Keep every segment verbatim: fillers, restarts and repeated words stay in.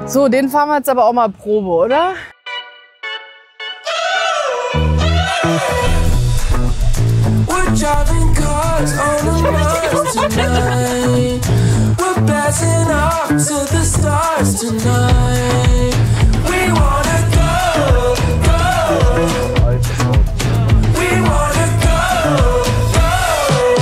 So, den fahren wir jetzt aber auch mal Probe, oder? We're driving cars on the road tonight. We're blasting off to the stars tonight. We wanna go, go. We wanna go, go.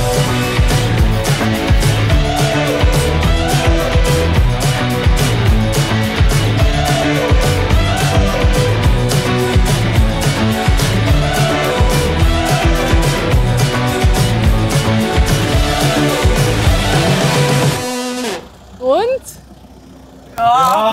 Und? Ja.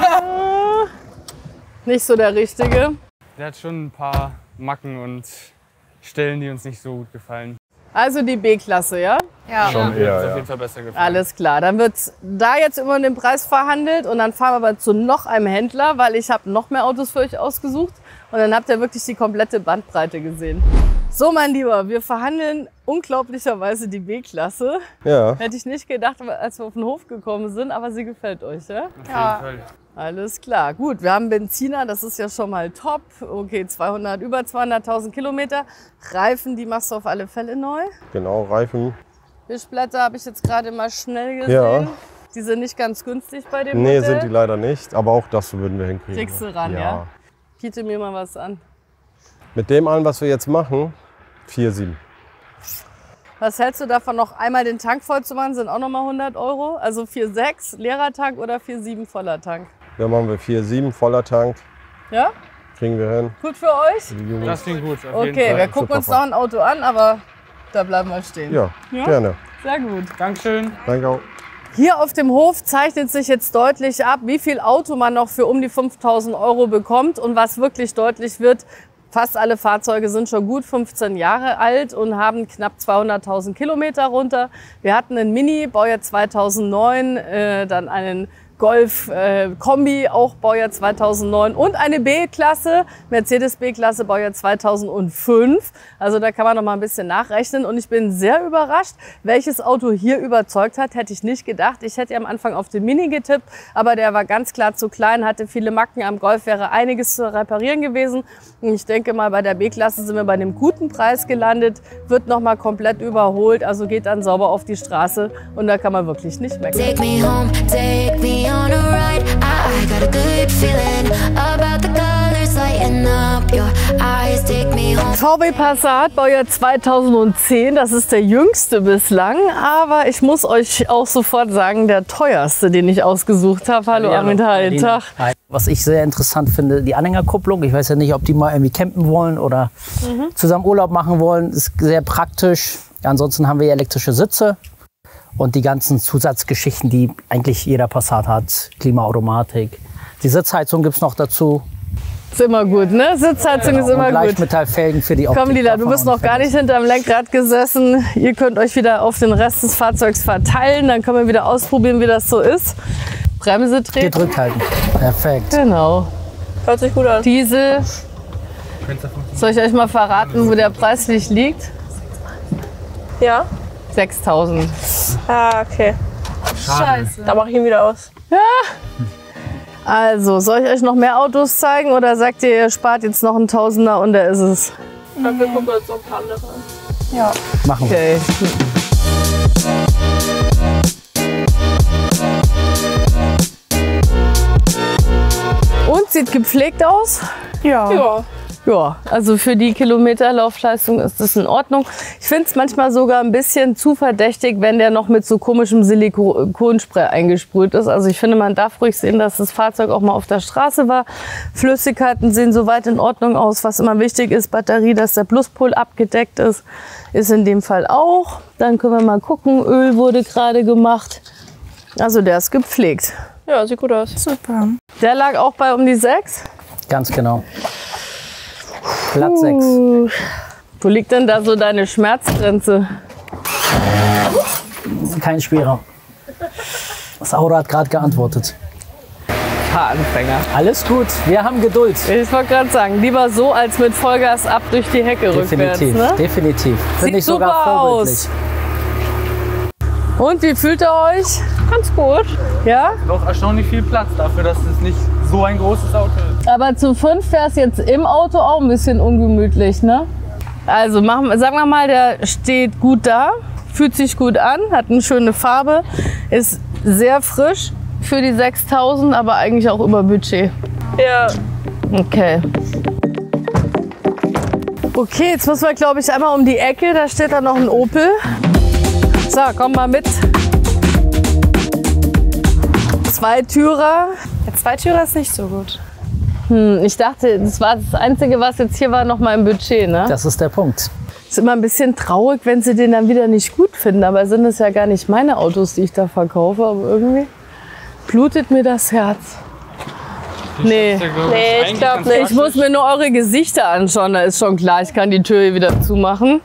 Nicht so der Richtige. Der hat schon ein paar Macken und Stellen, die uns nicht so gut gefallen. Also die B-Klasse, ja? Ja. Schon Mir eher, hat es auf ja. jeden Fall besser gefallen. Alles klar, dann wird da jetzt immer den Preis verhandelt und dann fahren wir aber zu noch einem Händler, weil ich habe noch mehr Autos für euch ausgesucht und dann habt ihr wirklich die komplette Bandbreite gesehen. So, mein Lieber, wir verhandeln unglaublicherweise die B-Klasse. Ja. Hätte ich nicht gedacht, als wir auf den Hof gekommen sind, aber sie gefällt euch, ja? Auf jeden Ja. Fall. Alles klar, gut, wir haben Benziner, das ist ja schon mal top. Okay, zweihundert, über zweihunderttausend Kilometer. Reifen, die machst du auf alle Fälle neu. Genau, Reifen. Wischblätter habe ich jetzt gerade mal schnell gesehen. Ja. Die sind nicht ganz günstig bei dem Nee, Modell. sind die leider nicht, aber auch das würden wir hinkriegen. Kriegst du ran, ja? Biete mir mal was an. Mit dem allen, was wir jetzt machen, vier Komma sieben. Was hältst du davon, noch einmal den Tank voll zu machen? Sind auch nochmal hundert Euro. Also vier Komma sechs leerer Tank oder vier Komma sieben voller Tank. Dann machen wir vier Komma sieben, voller Tank. Ja? Kriegen wir hin. Gut für euch? Die Jungs. Das klingt gut, auf jeden Okay, Fall. wir gucken uns noch ein Auto an, aber da bleiben wir stehen. Ja, Ja? gerne. Sehr gut. Dankeschön. Danke auch. Hier auf dem Hof zeichnet sich jetzt deutlich ab, wie viel Auto man noch für um die fünftausend Euro bekommt. Und was wirklich deutlich wird, fast alle Fahrzeuge sind schon gut fünfzehn Jahre alt und haben knapp zweihunderttausend Kilometer runter. Wir hatten einen Mini, Baujahr zweitausendneun, äh, dann einen Golf äh, Kombi, auch Baujahr zweitausendneun und eine B-Klasse, Mercedes B-Klasse, Baujahr zweitausendfünf. Also da kann man noch mal ein bisschen nachrechnen und ich bin sehr überrascht, welches Auto hier überzeugt hat, hätte ich nicht gedacht. Ich hätte am Anfang auf den Mini getippt, aber der war ganz klar zu klein, hatte viele Macken. Am Golf wäre einiges zu reparieren gewesen. Und ich denke mal, bei der B-Klasse sind wir bei einem guten Preis gelandet, wird noch mal komplett überholt, also geht dann sauber auf die Straße und da kann man wirklich nicht meckern. Take me home, take me on a ride. I got a good feeling about the colors lighting up your eyes. Take me home. V W Passat, Baujahr zweitausendzehn, das ist der jüngste bislang, aber ich muss euch auch sofort sagen, der teuerste, den ich ausgesucht habe. Hallo Ja, Armin, hallo, Tag. Hi. Was ich sehr interessant finde, die Anhängerkupplung. Ich weiß ja nicht, ob die mal irgendwie campen wollen oder Mhm. zusammen Urlaub machen wollen. Ist sehr praktisch. Ja, ansonsten haben wir elektrische Sitze und die ganzen Zusatzgeschichten, die eigentlich jeder Passat hat. Klimaautomatik. Die Sitzheizung gibt es noch dazu. Ist immer gut, ne? Sitzheizung ist und immer gut. Leichtmetallfelgen für die Optik. Komm, Lila, du Davon bist noch gar nicht hinterm Lenkrad gesessen. Ihr könnt euch wieder auf den Rest des Fahrzeugs verteilen. Dann können wir wieder ausprobieren, wie das so ist. Bremse treten. Gedrückt halten. Perfekt. Genau. Hört sich gut an. Diesel. Soll ich euch mal verraten, wo der preislich liegt? Ja? sechstausend. Ah, okay. Scheiße. Da mache ich ihn wieder aus. Also, soll ich euch noch mehr Autos zeigen oder sagt ihr, ihr spart jetzt noch einen Tausender und da ist es? Dann wir gucken uns noch ein paar andere an. Ja. Machen wir. Okay. Und sieht gepflegt aus? Ja. Ja. Ja, also für die Kilometerlaufleistung ist das in Ordnung. Ich finde es manchmal sogar ein bisschen zu verdächtig, wenn der noch mit so komischem Silikonspray eingesprüht ist. Also ich finde, man darf ruhig sehen, dass das Fahrzeug auch mal auf der Straße war. Flüssigkeiten sehen soweit in Ordnung aus. Was immer wichtig ist, Batterie, dass der Pluspol abgedeckt ist, ist in dem Fall auch. Dann können wir mal gucken, Öl wurde gerade gemacht. Also der ist gepflegt. Ja, sieht gut aus. Super. Der lag auch bei um die sechs? Ganz genau. Platz sechs. Uh, wo liegt denn da so deine Schmerzgrenze? Kein Spielraum. Das Auto hat gerade geantwortet. Fahranfänger. Alles gut, wir haben Geduld. Ich wollte gerade sagen, lieber so als mit Vollgas ab durch die Hecke Definitiv, rückwärts. Ne? definitiv. Finde Sieht ich sogar super vorbildlich. aus. Und wie fühlt ihr euch? Ganz gut. Ja? Doch erstaunlich viel Platz dafür, dass es nicht so ein großes Auto ist. Aber zu fünf wäre es jetzt im Auto auch ein bisschen ungemütlich, ne? Also machen, sagen wir mal, der steht gut da, fühlt sich gut an, hat eine schöne Farbe, ist sehr frisch für die sechstausend, aber eigentlich auch über Budget. Ja. Okay. Okay, jetzt müssen wir, glaube ich, einmal um die Ecke. Da steht da noch ein Opel. So, komm mal mit. Zweitürer. Der Zweitürer ist nicht so gut. Hm, ich dachte, das war das Einzige, was jetzt hier war, noch mal im Budget, ne? Das ist der Punkt. Ist immer ein bisschen traurig, wenn sie den dann wieder nicht gut finden. Aber sind es ja gar nicht meine Autos, die ich da verkaufe. Aber irgendwie blutet mir das Herz. Nee. Nee, ich glaube nicht. Ich muss mir nur eure Gesichter anschauen, da ist schon klar, ich kann die Tür hier wieder zumachen.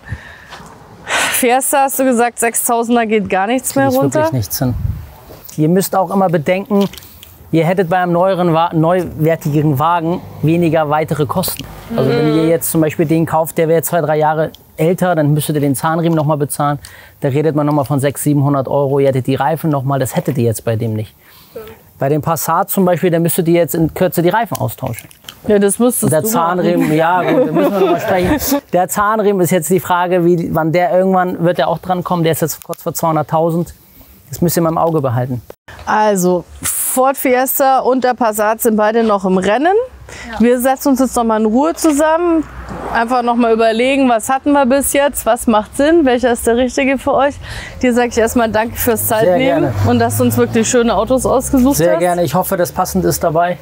Fiesta, hast du gesagt, sechstausender geht gar nichts mehr Krieg ich runter? wirklich nichts hin. Ihr müsst auch immer bedenken, ihr hättet bei einem neueren, neuwertigeren Wagen weniger weitere Kosten. Also wenn ihr jetzt zum Beispiel den kauft, der wäre zwei, drei Jahre älter, dann müsstet ihr den Zahnriemen noch mal bezahlen. Da redet man noch mal von sechshundert, siebenhundert Euro. Ihr hättet die Reifen noch mal, das hättet ihr jetzt bei dem nicht. Bei dem Passat zum Beispiel, da müsstet ihr jetzt in Kürze die Reifen austauschen. Ja, das müsstest Der du Zahnriemen, ja gut, da müssen wir noch mal sprechen. Der Zahnriemen ist jetzt die Frage, wie, wann der irgendwann, wird der auch dran kommen, der ist jetzt kurz vor zweihunderttausend. Das müsst ihr mal im Auge behalten. Also, Ford Fiesta und der Passat sind beide noch im Rennen. Ja. Wir setzen uns jetzt noch mal in Ruhe zusammen. Einfach noch mal überlegen, was hatten wir bis jetzt, was macht Sinn, welcher ist der richtige für euch. Dir sage ich erstmal danke fürs Zeitnehmen und dass du uns wirklich schöne Autos ausgesucht Sehr hast. Sehr gerne, ich hoffe, das passend ist dabei.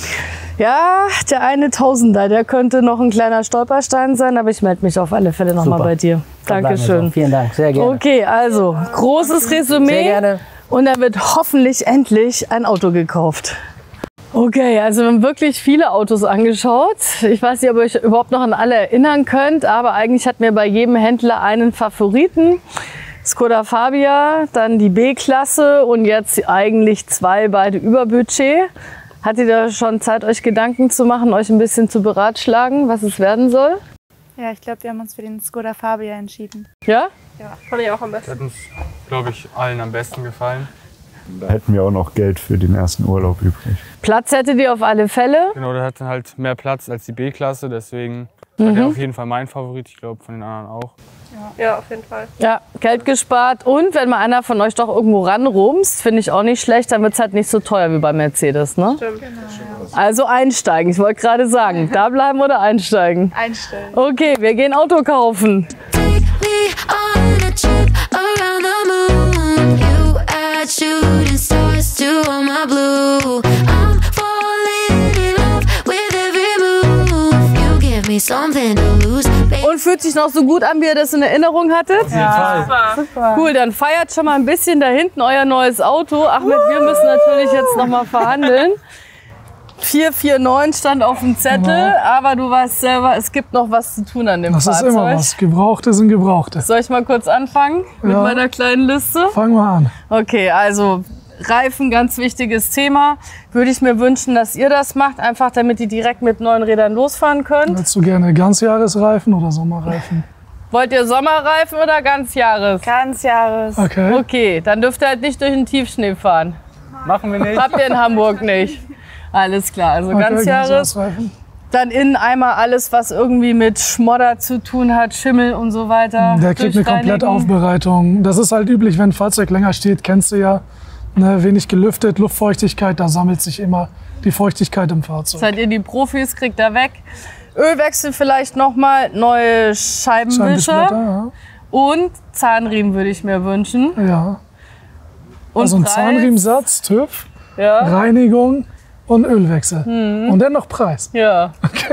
Ja, der eine Tausender, der könnte noch ein kleiner Stolperstein sein, aber ich melde mich auf alle Fälle noch mal bei dir. Dankeschön. Vielen Dank, sehr gerne. Okay, also großes Resümee. Sehr gerne. Und dann wird hoffentlich endlich ein Auto gekauft. Okay, also wir haben wirklich viele Autos angeschaut. Ich weiß nicht, ob ihr euch überhaupt noch an alle erinnern könnt, aber eigentlich hatten wir bei jedem Händler einen Favoriten. Skoda Fabia, dann die B-Klasse und jetzt eigentlich zwei, beide über Budget. Hattet ihr schon Zeit, euch Gedanken zu machen, euch ein bisschen zu beratschlagen, was es werden soll? Ja, ich glaube, wir haben uns für den Skoda Fabia entschieden. Ja? Ja, fand ich auch am Das besten. hat uns, glaube ich, allen am besten gefallen. Da hätten wir auch noch Geld für den ersten Urlaub übrig. Platz hättet ihr auf alle Fälle. Genau, der hat halt mehr Platz als die B-Klasse, deswegen Mhm. war der auf jeden Fall mein Favorit. Ich glaube, von den anderen auch. Ja, auf jeden Fall. Ja, Geld gespart und wenn mal einer von euch doch irgendwo ranrumst, finde ich auch nicht schlecht, dann wird es halt nicht so teuer wie bei Mercedes, ne? Stimmt. Also einsteigen, ich wollte gerade sagen, da bleiben oder einsteigen? Einstellen. Okay, wir gehen Auto kaufen. Take me on a trip around the moon. You add shooting stars to all my blue. I'm falling in love with every move. You give me something to lose. Und fühlt sich noch so gut an, wie ihr das in Erinnerung hattet? Super. Cool, dann feiert schon mal ein bisschen da hinten euer neues Auto. Ahmed, wir müssen natürlich jetzt noch mal verhandeln. vier vier neun stand auf dem Zettel, aber du weißt selber, es gibt noch was zu tun an dem Das Fahrzeug. ist immer was. Gebrauchte sind Gebrauchte. Soll ich mal kurz anfangen mit Ja. meiner kleinen Liste? Fangen wir an. Okay, also Reifen, ganz wichtiges Thema. Würde ich mir wünschen, dass ihr das macht, einfach damit ihr direkt mit neuen Rädern losfahren könnt. Willst du gerne Ganzjahresreifen oder Sommerreifen? Wollt ihr Sommerreifen oder Ganzjahres? Ganzjahres. Okay. Okay, dann dürft ihr halt nicht durch den Tiefschnee fahren. Machen wir nicht. Habt ihr in Hamburg nicht. Alles klar, also Okay, Ganzjahres. Ganzjahresreifen. Dann innen einmal alles, was irgendwie mit Schmodder zu tun hat, Schimmel und so weiter. Der kriegt eine komplette durchreinigen. Aufbereitung. Das ist halt üblich, wenn ein Fahrzeug länger steht, kennst du ja. Ne, wenig gelüftet, Luftfeuchtigkeit, da sammelt sich immer die Feuchtigkeit im Fahrzeug. Seid ihr die Profis, kriegt er weg. Ölwechsel vielleicht nochmal, neue Scheibenwischer Scheibenwischer, und Zahnriemen würde ich mir wünschen. ja. ja. Und Also ein Preis? Zahnriemensatz, TÜV, Ja. Reinigung und Ölwechsel. Mhm. Und dann noch Preis. Ja.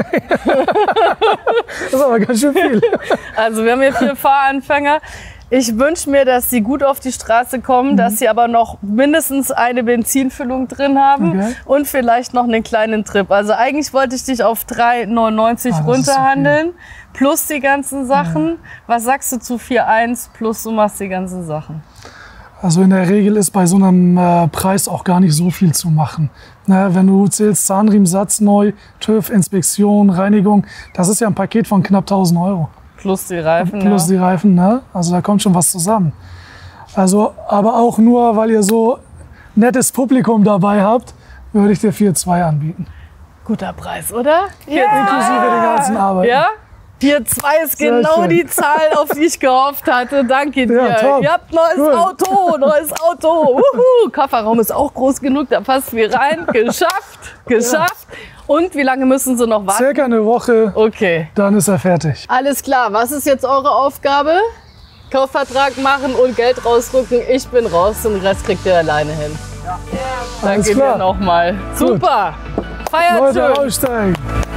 Das ist aber ganz schön viel. Also wir haben hier vier Fahranfänger. Ich wünsche mir, dass sie gut auf die Straße kommen, Mhm. dass sie aber noch mindestens eine Benzinfüllung drin haben Okay. und vielleicht noch einen kleinen Trip. Also eigentlich wollte ich dich auf drei neunundneunzig Ah, das ist runterhandeln, plus die ganzen Sachen. Was sagst du zu vier eins plus du machst die ganzen Sachen? Also in der Regel ist bei so einem äh, Preis auch gar nicht so viel zu machen. Na, wenn du zählst Zahnriemensatz neu, TÜV, Inspektion, Reinigung, das ist ja ein Paket von knapp tausend Euro. Plus die Reifen, Plus ja. die Reifen, ne? Also da kommt schon was zusammen. Also, aber auch nur, weil ihr so nettes Publikum dabei habt, würde ich dir vier Komma zwei anbieten. Guter Preis, oder? Ja. Inklusive den ganzen Arbeiten. Ja? vier Komma zwei ist Sehr genau schön. die Zahl, auf die ich gehofft hatte. Danke dir. Ja, top. Ihr habt neues Cool. Auto, neues Auto. Uhu. Kofferraum ist auch groß genug, da passt viel rein. Geschafft, geschafft. Und wie lange müssen Sie noch warten? Circa eine Woche, Okay. dann ist er fertig. Alles klar, was ist jetzt eure Aufgabe? Kaufvertrag machen und Geld rausrücken. Ich bin raus, den Rest kriegt ihr alleine hin. Ja. Alles Danke klar. dir nochmal. Gut. Super. Feiert Leute, schön. aussteigen.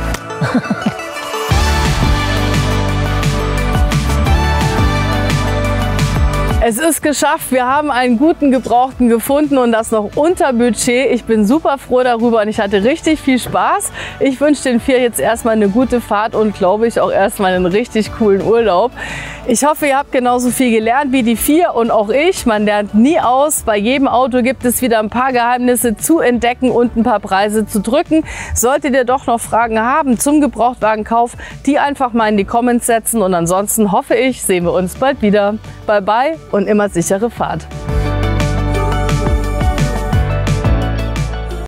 Es ist geschafft. Wir haben einen guten Gebrauchten gefunden und das noch unter Budget. Ich bin super froh darüber und ich hatte richtig viel Spaß. Ich wünsche den vier jetzt erstmal eine gute Fahrt und glaube ich auch erstmal einen richtig coolen Urlaub. Ich hoffe, ihr habt genauso viel gelernt wie die vier und auch ich. Man lernt nie aus. Bei jedem Auto gibt es wieder ein paar Geheimnisse zu entdecken und ein paar Preise zu drücken. Solltet ihr doch noch Fragen haben zum Gebrauchtwagenkauf, die einfach mal in die Comments setzen und ansonsten hoffe ich, sehen wir uns bald wieder. Bye bye und immer sichere Fahrt.